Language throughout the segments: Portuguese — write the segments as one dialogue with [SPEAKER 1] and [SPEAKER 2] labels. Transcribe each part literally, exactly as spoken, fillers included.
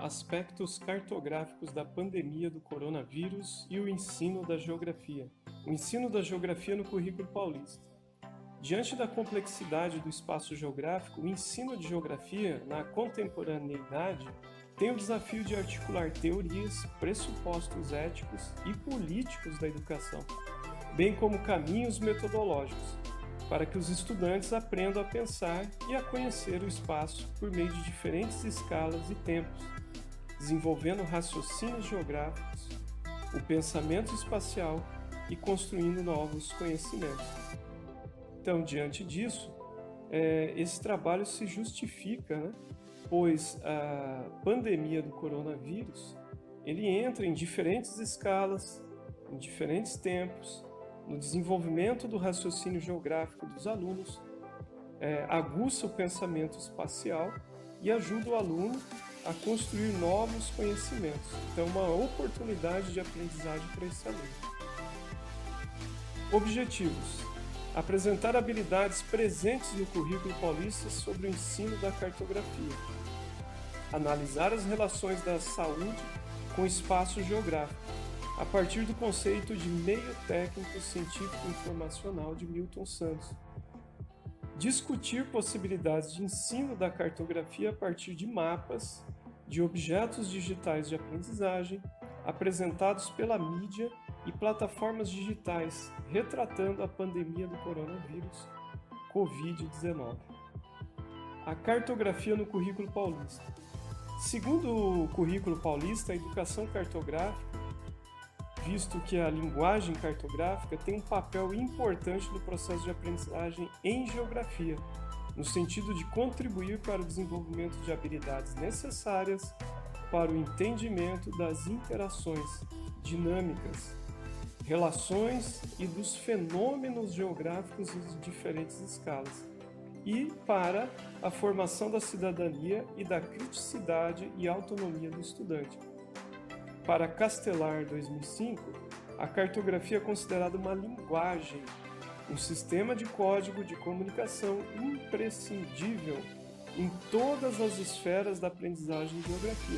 [SPEAKER 1] Aspectos cartográficos da pandemia do coronavírus e o ensino da geografia. O ensino da geografia no currículo paulista. Diante da complexidade do espaço geográfico, o ensino de geografia na contemporaneidade tem o desafio de articular teorias, pressupostos éticos e políticos da educação, bem como caminhos metodológicos, para que os estudantes aprendam a pensar e a conhecer o espaço por meio de diferentes escalas e tempos, desenvolvendo raciocínios geográficos, o pensamento espacial e construindo novos conhecimentos. Então, diante disso, é, esse trabalho se justifica, né? Pois a pandemia do coronavírus ele entra em diferentes escalas, em diferentes tempos, no desenvolvimento do raciocínio geográfico dos alunos, é, aguça o pensamento espacial e ajuda o aluno a construir novos conhecimentos. Então, uma oportunidade de aprendizagem para esse aluno. Objetivos: apresentar habilidades presentes no currículo paulista sobre o ensino da cartografia, analisar as relações da saúde com o espaço geográfico, a partir do conceito de meio técnico científico informacional de Milton Santos, discutir possibilidades de ensino da cartografia a partir de mapas, de objetos digitais de aprendizagem, apresentados pela mídia e plataformas digitais, retratando a pandemia do coronavírus, covid dezenove. A cartografia no currículo paulista. Segundo o currículo paulista, a educação cartográfica, visto que a linguagem cartográfica tem um papel importante no processo de aprendizagem em geografia, no sentido de contribuir para o desenvolvimento de habilidades necessárias para o entendimento das interações dinâmicas, relações e dos fenômenos geográficos em diferentes escalas, e para a formação da cidadania e da criticidade e autonomia do estudante. Para Castelar, dois mil e cinco, a cartografia é considerada uma linguagem, um sistema de código de comunicação imprescindível em todas as esferas da aprendizagem de geografia,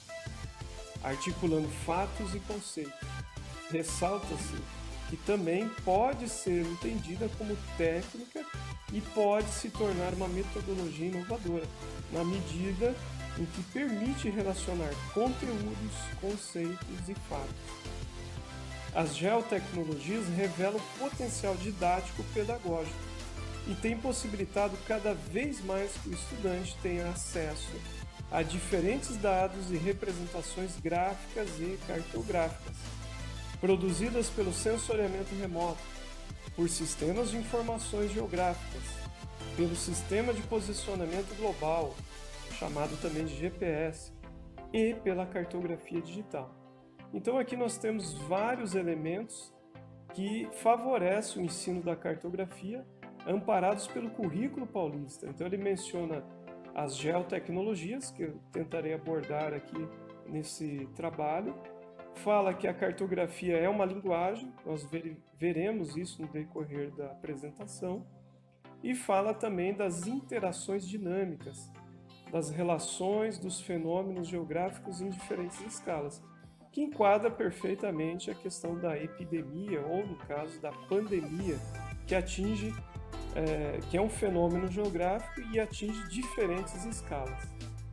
[SPEAKER 1] articulando fatos e conceitos. Ressalta-se que também pode ser entendida como técnica e pode se tornar uma metodologia inovadora, na medida em que permite relacionar conteúdos, conceitos e fatos. As geotecnologias revelam potencial didático pedagógico e têm possibilitado cada vez mais que o estudante tenha acesso a diferentes dados e representações gráficas e cartográficas, produzidas pelo sensoriamento remoto, por sistemas de informações geográficas, pelo sistema de posicionamento global, chamado também de G P S, e pela cartografia digital. Então aqui nós temos vários elementos que favorecem o ensino da cartografia, amparados pelo currículo paulista. Então ele menciona as geotecnologias, que eu tentarei abordar aqui nesse trabalho, fala que a cartografia é uma linguagem, nós veremos isso no decorrer da apresentação, e fala também das interações dinâmicas, das relações dos fenômenos geográficos em diferentes escalas, que enquadra perfeitamente a questão da epidemia, ou no caso da pandemia, que atinge, é, que é um fenômeno geográfico e atinge diferentes escalas.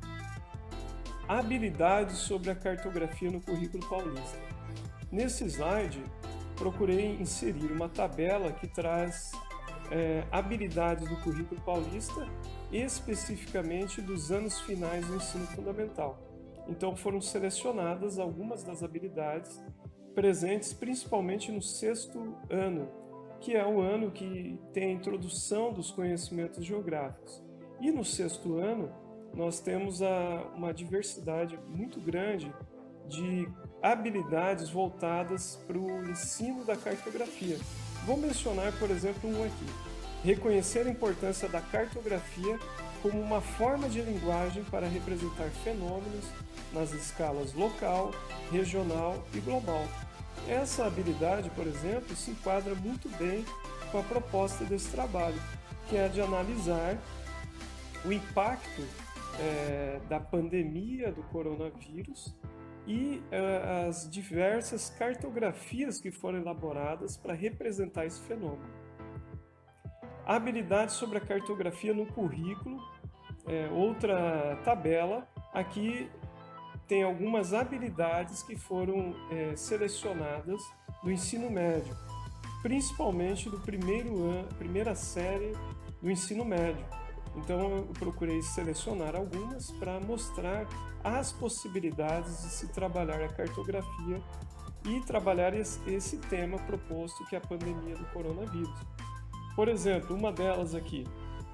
[SPEAKER 1] Habilidades sobre a cartografia no currículo paulista. Nesse slide, procurei inserir uma tabela que traz é, habilidades do currículo paulista, especificamente dos anos finais do ensino fundamental. Então foram selecionadas algumas das habilidades presentes principalmente no sexto ano, que é o ano que tem a introdução dos conhecimentos geográficos. E no sexto ano, nós temos a, uma diversidade muito grande de habilidades voltadas para o ensino da cartografia. Vou mencionar, por exemplo, um aqui. Reconhecer a importância da cartografia como uma forma de linguagem para representar fenômenos nas escalas local, regional e global. Essa habilidade, por exemplo, se enquadra muito bem com a proposta desse trabalho, que é de analisar o impacto é, da pandemia do coronavírus e é, as diversas cartografias que foram elaboradas para representar esse fenômeno. A habilidade sobre a cartografia no currículo, é, outra tabela, aqui tem algumas habilidades que foram é, selecionadas do ensino médio, principalmente do primeiro ano, primeira série do ensino médio. Então eu procurei selecionar algumas para mostrar as possibilidades de se trabalhar a cartografia e trabalhar esse tema proposto, que é a pandemia do coronavírus. Por exemplo, uma delas aqui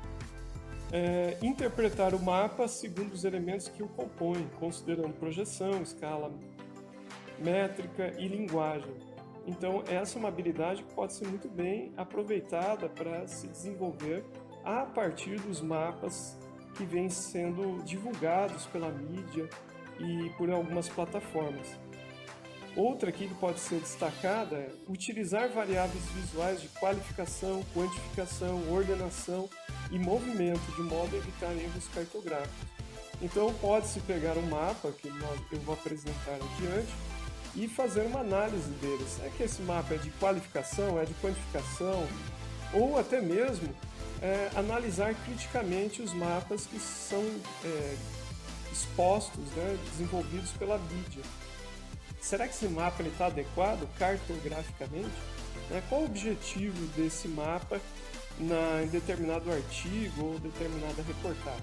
[SPEAKER 1] é interpretar o mapa segundo os elementos que o compõem, considerando projeção, escala métrica e linguagem. Então essa é uma habilidade que pode ser muito bem aproveitada para se desenvolver a partir dos mapas que vêm sendo divulgados pela mídia e por algumas plataformas. Outra aqui que pode ser destacada é utilizar variáveis visuais de qualificação, quantificação, ordenação e movimento, de modo a evitar erros cartográficos. Então pode-se pegar um mapa, que eu vou apresentar adiante, e fazer uma análise dele. Será que esse mapa é de qualificação, é de quantificação, ou até mesmo é, analisar criticamente os mapas que são é, expostos, né, desenvolvidos pela mídia. Será que esse mapa está adequado cartograficamente? Né? Qual o objetivo desse mapa na, em determinado artigo ou determinada reportagem?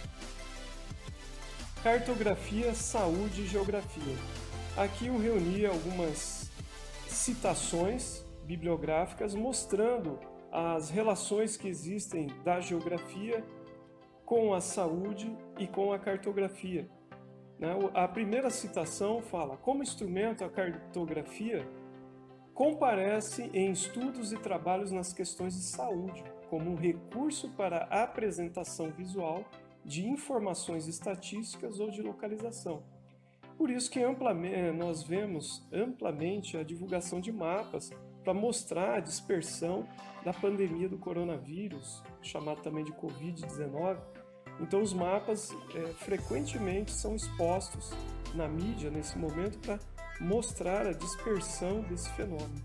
[SPEAKER 1] Cartografia, saúde e geografia. Aqui eu reuni algumas citações bibliográficas mostrando as relações que existem da geografia com a saúde e com a cartografia. A primeira citação fala: como instrumento, a cartografia comparece em estudos e trabalhos nas questões de saúde, como um recurso para a apresentação visual de informações estatísticas ou de localização. Por isso que amplamente, nós vemos amplamente a divulgação de mapas para mostrar a dispersão da pandemia do coronavírus, chamado também de covid dezenove. Então os mapas é, frequentemente são expostos na mídia nesse momento para mostrar a dispersão desse fenômeno.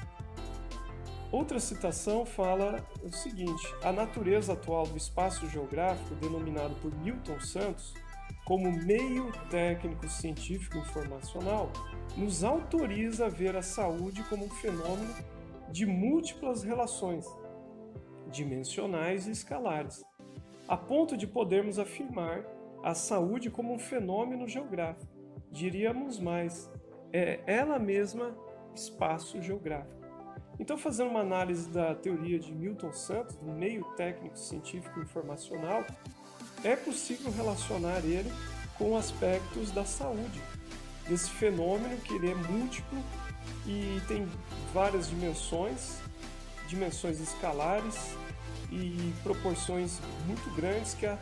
[SPEAKER 1] Outra citação fala o seguinte: a natureza atual do espaço geográfico, denominado por Newton Santos como meio técnico científico informacional, nos autoriza a ver a saúde como um fenômeno de múltiplas relações, dimensionais e escalares, a ponto de podermos afirmar a saúde como um fenômeno geográfico. Diríamos mais, é ela mesma espaço geográfico. Então, fazendo uma análise da teoria de Newton Santos, do meio técnico científico informacional, é possível relacionar ele com aspectos da saúde, desse fenômeno que ele é múltiplo e tem várias dimensões, dimensões escalares e proporções muito grandes que a,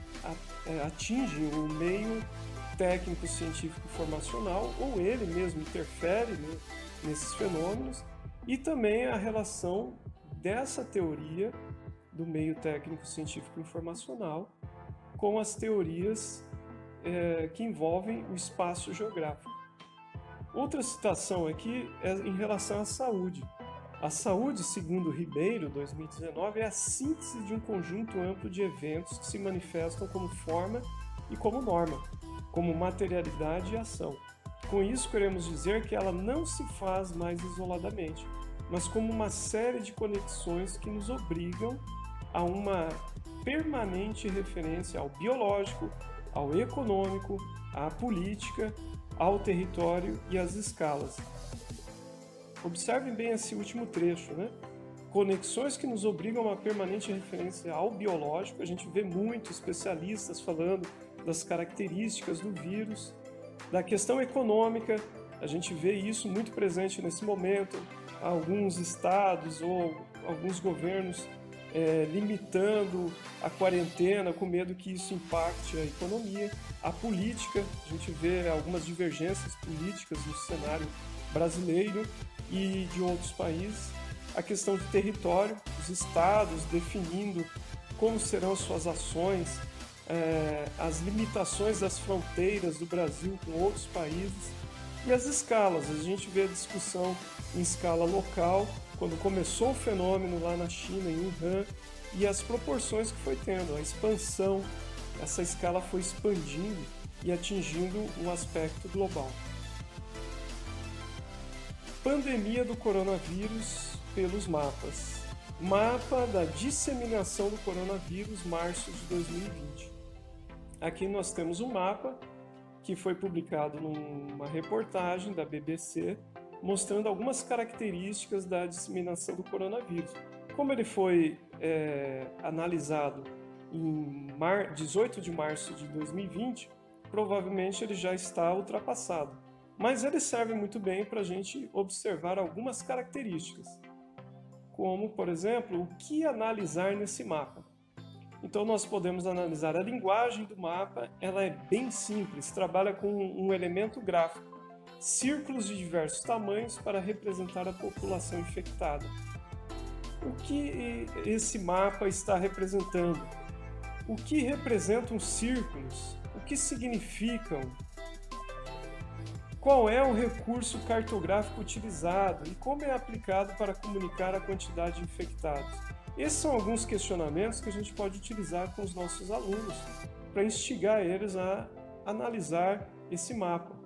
[SPEAKER 1] a, atingem o meio técnico científico informacional, ou ele mesmo interfere, né, nesses fenômenos, e também a relação dessa teoria do meio técnico científico informacional com as teorias é, que envolvem o espaço geográfico. Outra citação aqui é em relação à saúde. A saúde, segundo Ribeiro, dois mil e dezenove, é a síntese de um conjunto amplo de eventos que se manifestam como forma e como norma, como materialidade e ação. Com isso, queremos dizer que ela não se faz mais isoladamente, mas como uma série de conexões que nos obrigam a uma permanente referência ao biológico, ao econômico, à política, ao território e às escalas. Observem bem esse último trecho, né? Conexões que nos obrigam a uma permanente referência ao biológico. A gente vê muitos especialistas falando das características do vírus, da questão econômica. A gente vê isso muito presente nesse momento. Alguns estados ou alguns governos é, limitando a quarentena com medo que isso impacte a economia. A política, a gente vê algumas divergências políticas no cenário brasileiro e de outros países. A questão de território, os estados definindo como serão suas ações é, as limitações das fronteiras do Brasil com outros países e as escalas. A gente vê a discussão em escala local, quando começou o fenômeno lá na China, em Wuhan, e as proporções que foi tendo, a expansão, essa escala foi expandindo e atingindo um aspecto global. Pandemia do coronavírus pelos mapas. Mapa da disseminação do coronavírus, março de dois mil e vinte. Aqui nós temos um mapa que foi publicado numa reportagem da B B C, mostrando algumas características da disseminação do coronavírus. Como ele foi é, analisado em dezoito de março de dois mil e vinte, provavelmente ele já está ultrapassado. Mas ele serve muito bem para a gente observar algumas características, como, por exemplo, o que analisar nesse mapa. Então nós podemos analisar a linguagem do mapa, ela é bem simples, trabalha com um elemento gráfico, círculos de diversos tamanhos para representar a população infectada. O que esse mapa está representando? O que representam os círculos? O que significam? Qual é o recurso cartográfico utilizado e como é aplicado para comunicar a quantidade de infectados? Esses são alguns questionamentos que a gente pode utilizar com os nossos alunos para instigar eles a analisar esse mapa.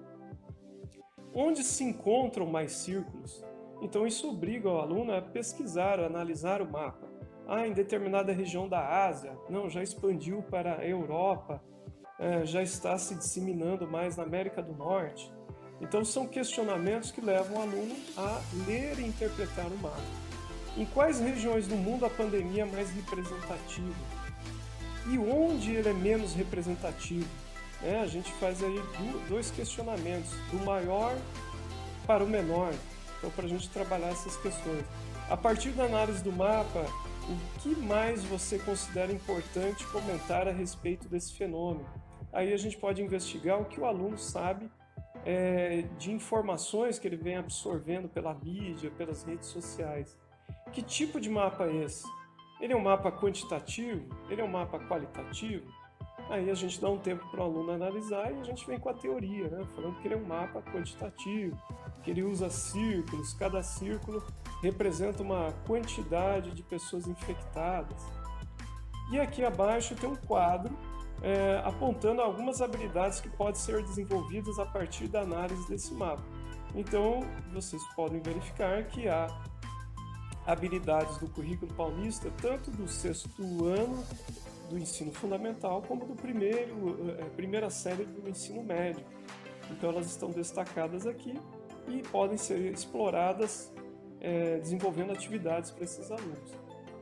[SPEAKER 1] Onde se encontram mais círculos? Então isso obriga o aluno a pesquisar, a analisar o mapa. Ah, em determinada região da Ásia, não, já expandiu para a Europa, já está se disseminando mais na América do Norte. Então são questionamentos que levam o aluno a ler e interpretar o mapa. Em quais regiões do mundo a pandemia é mais representativa? E onde ele é menos representativo? É, a gente faz aí dois questionamentos, do maior para o menor, então para a gente trabalhar essas questões. A partir da análise do mapa, o que mais você considera importante comentar a respeito desse fenômeno? Aí a gente pode investigar o que o aluno sabe É, de informações que ele vem absorvendo pela mídia, pelas redes sociais. Que tipo de mapa é esse? Ele é um mapa quantitativo? Ele é um mapa qualitativo? Aí a gente dá um tempo para o aluno analisar e a gente vem com a teoria, né? Falando que ele é um mapa quantitativo, que ele usa círculos, cada círculo representa uma quantidade de pessoas infectadas. E aqui abaixo tem um quadro É, apontando algumas habilidades que podem ser desenvolvidas a partir da análise desse mapa. Então, vocês podem verificar que há habilidades do currículo paulista, tanto do sexto ano do ensino fundamental, como do primeiro, é, primeira série do ensino médio. Então, elas estão destacadas aqui e podem ser exploradas, é, desenvolvendo atividades para esses alunos.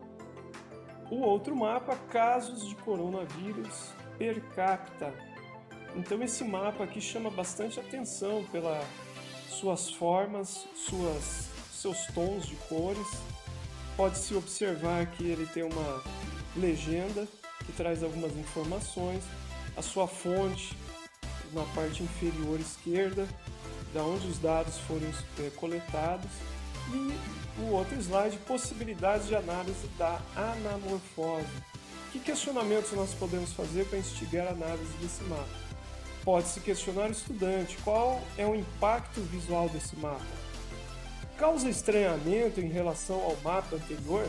[SPEAKER 1] O outro mapa, casos de coronavírus per capita. Então esse mapa aqui chama bastante atenção pelas suas formas, suas, seus tons de cores. Pode-se observar que ele tem uma legenda que traz algumas informações, a sua fonte na parte inferior esquerda, da onde os dados foram é, coletados, e o outro slide, possibilidades de análise da anamorfose. Que questionamentos nós podemos fazer para instigar a análise desse mapa? Pode-se questionar o estudante, qual é o impacto visual desse mapa? Causa estranhamento em relação ao mapa anterior?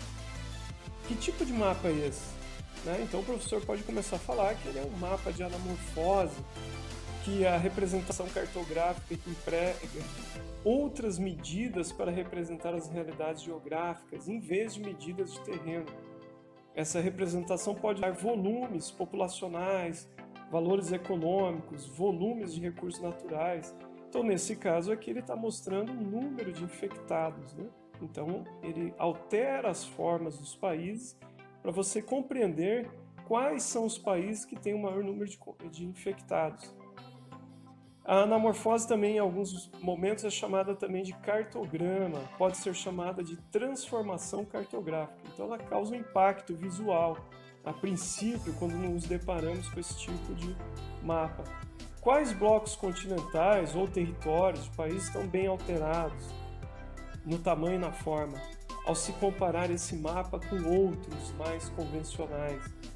[SPEAKER 1] Que tipo de mapa é esse? Né? Então o professor pode começar a falar que ele é um mapa de anamorfose, que a representação cartográfica que emprega outras medidas para representar as realidades geográficas, em vez de medidas de terreno. Essa representação pode dar volumes populacionais, valores econômicos, volumes de recursos naturais. Então, nesse caso aqui, ele está mostrando o número de infectados, né? Então, ele altera as formas dos países para você compreender quais são os países que têm o maior número de, de infectados. A anamorfose também, em alguns momentos, é chamada também de cartograma, pode ser chamada de transformação cartográfica. Então ela causa um impacto visual, a princípio, quando nos deparamos com esse tipo de mapa. Quais blocos continentais ou territórios de países estão bem alterados no tamanho e na forma, ao se comparar esse mapa com outros mais convencionais?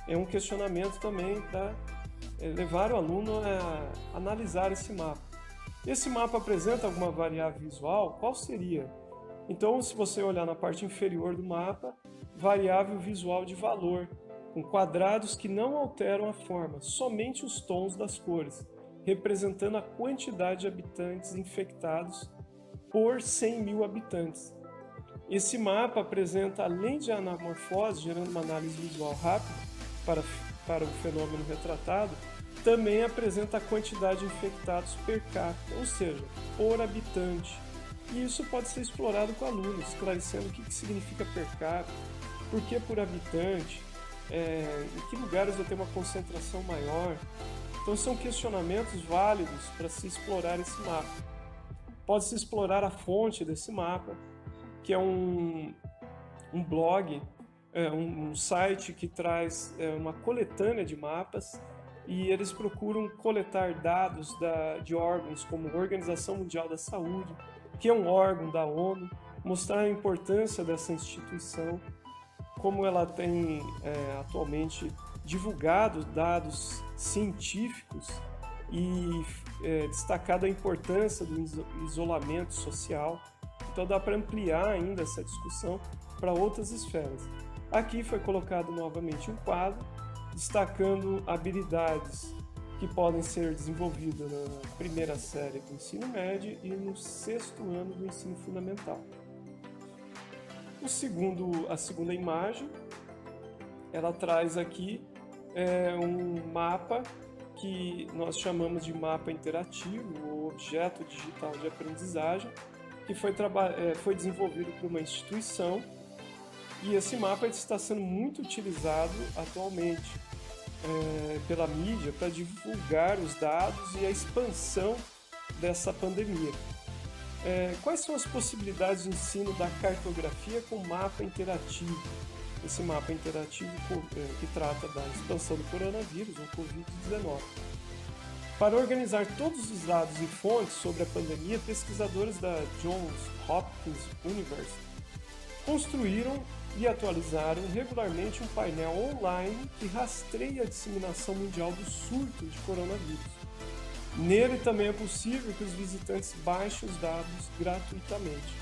[SPEAKER 1] é um questionamento também para levar o aluno a analisar esse mapa. Esse mapa apresenta alguma variável visual? Qual seria? Então, se você olhar na parte inferior do mapa, variável visual de valor, com quadrados que não alteram a forma, somente os tons das cores, representando a quantidade de habitantes infectados por cem mil habitantes. Esse mapa apresenta, além de anamorfose, gerando uma análise visual rápida para, para o fenômeno retratado, também apresenta a quantidade de infectados per capita, ou seja, por habitante. E isso pode ser explorado com alunos, esclarecendo o que, que significa per capita, por que por habitante, é, em que lugares eu tenho uma concentração maior. Então são questionamentos válidos para se explorar esse mapa. Pode-se explorar a fonte desse mapa, que é um, um blog, é, um, um site que traz é, uma coletânea de mapas, e eles procuram coletar dados da, de órgãos como a Organização Mundial da Saúde, que é um órgão da ONU, mostrar a importância dessa instituição, como ela tem é, atualmente divulgado dados científicos e é, destacado a importância do isolamento social. Então dá para ampliar ainda essa discussão para outras esferas. Aqui foi colocado novamente um quadro, destacando habilidades que podem ser desenvolvidas na primeira série do ensino médio e no sexto ano do ensino fundamental. O segundo, a segunda imagem, ela traz aqui é, um mapa que nós chamamos de mapa interativo, ou objeto digital de aprendizagem, que foi, é, foi desenvolvido por uma instituição. E esse mapa está sendo muito utilizado atualmente é, pela mídia para divulgar os dados e a expansão dessa pandemia. É, quais são as possibilidades de ensino da cartografia com mapa interativo? Esse mapa interativo é, que trata da expansão do coronavírus, o covid dezenove. Para organizar todos os dados e fontes sobre a pandemia, pesquisadores da Johns Hopkins University construíram e atualizaram regularmente um painel online que rastreia a disseminação mundial do surto de coronavírus. Nele também é possível que os visitantes baixem os dados gratuitamente.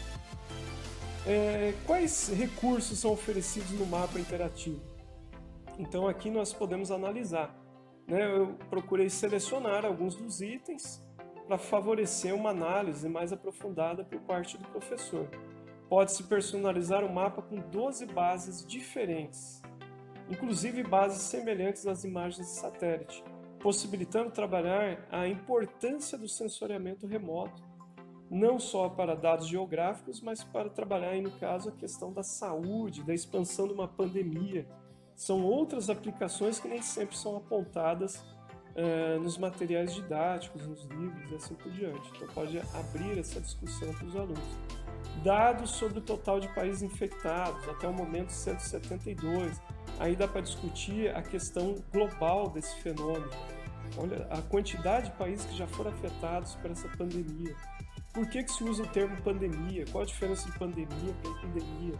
[SPEAKER 1] É, quais recursos são oferecidos no mapa interativo? Então aqui nós podemos analisar. Né? Eu procurei selecionar alguns dos itens para favorecer uma análise mais aprofundada por parte do professor. Pode-se personalizar o mapa com doze bases diferentes, inclusive bases semelhantes às imagens de satélite, possibilitando trabalhar a importância do sensoriamento remoto, não só para dados geográficos, mas para trabalhar, aí, no caso, a questão da saúde, da expansão de uma pandemia. São outras aplicações que nem sempre são apontadas eh, nos materiais didáticos, nos livros e assim por diante. Então pode abrir essa discussão para os alunos. Dados sobre o total de países infectados, até o momento cento e setenta e dois. Aí dá para discutir a questão global desse fenômeno. Olha a quantidade de países que já foram afetados por essa pandemia. Por que que se usa o termo pandemia? Qual a diferença de pandemia para epidemia?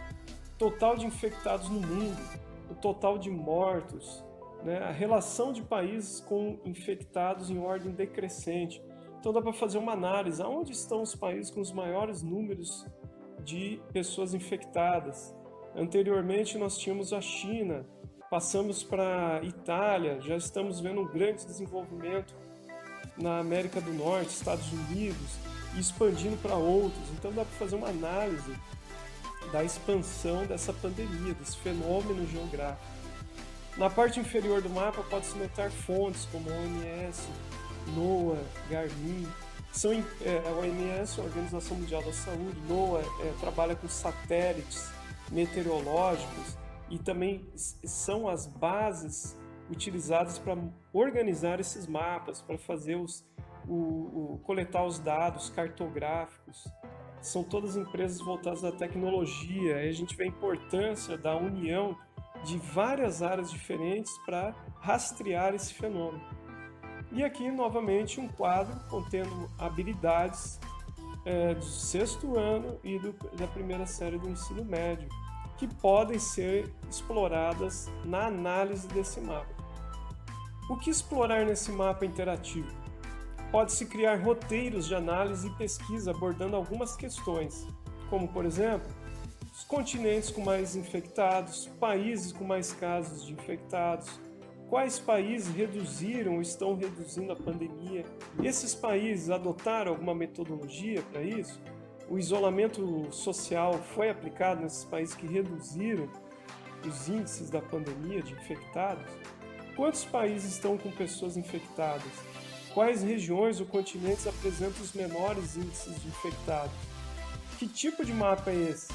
[SPEAKER 1] Total de infectados no mundo, o total de mortos, né? A relação de países com infectados em ordem decrescente. Então dá para fazer uma análise. Aonde estão os países com os maiores números de pessoas infectadas? Anteriormente nós tínhamos a China, passamos para a Itália, já estamos vendo um grande desenvolvimento na América do Norte, Estados Unidos, e expandindo para outros. Então dá para fazer uma análise da expansão dessa pandemia, desse fenômeno geográfico. Na parte inferior do mapa pode-se notar fontes como a O M S, NOAA, Garmin. São, é, a O M S, a Organização Mundial da Saúde, NOAA é, trabalha com satélites meteorológicos e também são as bases utilizadas para organizar esses mapas, para fazer os, o, o, coletar os dados cartográficos. São todas empresas voltadas à tecnologia. Aí a gente vê a importância da união de várias áreas diferentes para rastrear esse fenômeno. E aqui, novamente, um quadro contendo habilidades é, do sexto ano e do, da primeira série do ensino médio. que podem ser exploradas na análise desse mapa. O que explorar nesse mapa interativo? Pode-se criar roteiros de análise e pesquisa abordando algumas questões, como, por exemplo, os continentes com mais infectados, países com mais casos de infectados, quais países reduziram ou estão reduzindo a pandemia, esses países adotaram alguma metodologia para isso? O isolamento social foi aplicado nesses países que reduziram os índices da pandemia de infectados? Quantos países estão com pessoas infectadas? Quais regiões ou continentes apresentam os menores índices de infectados? Que tipo de mapa é esse?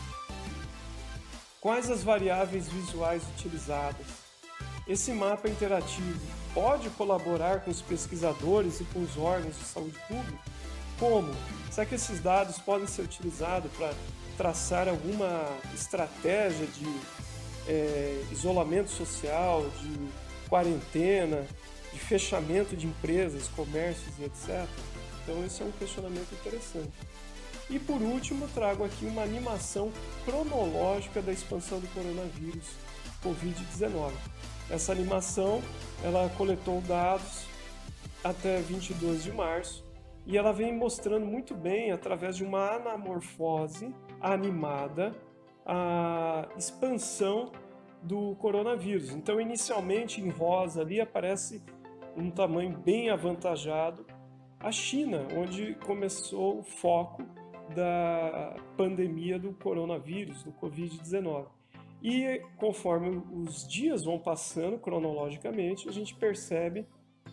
[SPEAKER 1] Quais as variáveis visuais utilizadas? Esse mapa interativo pode colaborar com os pesquisadores e com os órgãos de saúde pública? Como? Será que esses dados podem ser utilizados para traçar alguma estratégia de é, isolamento social, de quarentena, de fechamento de empresas, comércios e etcétera? Então esse é um questionamento interessante. E por último, trago aqui uma animação cronológica da expansão do coronavírus covid dezenove. Essa animação, ela coletou dados até vinte e dois de março e ela vem mostrando muito bem, através de uma anamorfose animada, a expansão do coronavírus. Então, inicialmente, em rosa ali aparece um tamanho bem avantajado a China, onde começou o foco da pandemia do coronavírus, do covid dezenove. E conforme os dias vão passando cronologicamente, a gente percebe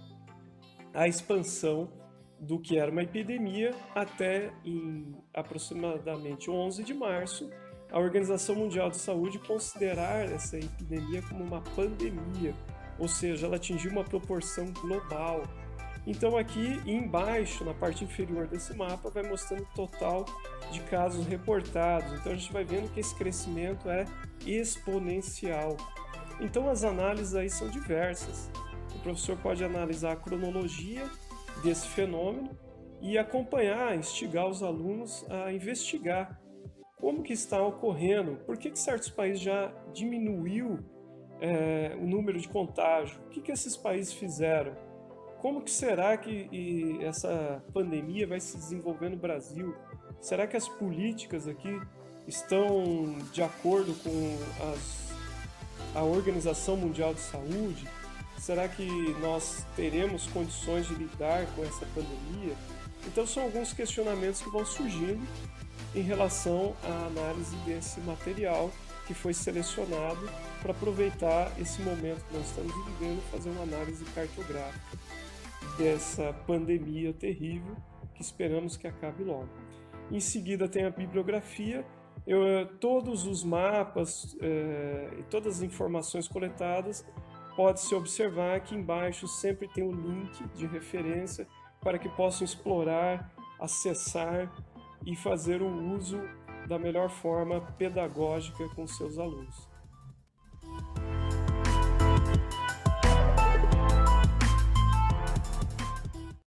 [SPEAKER 1] a expansão do que era uma epidemia até em aproximadamente onze de março, a Organização Mundial de Saúde considerar essa epidemia como uma pandemia, ou seja, ela atingiu uma proporção global. Então aqui embaixo, na parte inferior desse mapa, vai mostrando o total de casos reportados. Então a gente vai vendo que esse crescimento é exponencial. Então as análises aí são diversas. O professor pode analisar a cronologia desse fenômeno e acompanhar, instigar os alunos a investigar como que está ocorrendo, por que que certos países já diminuiu é, o número de contágio, o que que esses países fizeram, como que será que e, essa pandemia vai se desenvolver no Brasil, será que as políticas aqui estão de acordo com as, a Organização Mundial de Saúde, será que nós teremos condições de lidar com essa pandemia? Então são alguns questionamentos que vão surgindo em relação à análise desse material que foi selecionado para aproveitar esse momento que nós estamos vivendo e fazer uma análise cartográfica dessa pandemia terrível que esperamos que acabe logo. Em seguida tem a bibliografia, eu, todos os mapas eh, e todas as informações coletadas pode-se observar aqui embaixo sempre tem o link de referência para que possam explorar, acessar e fazer o uso da melhor forma pedagógica com seus alunos.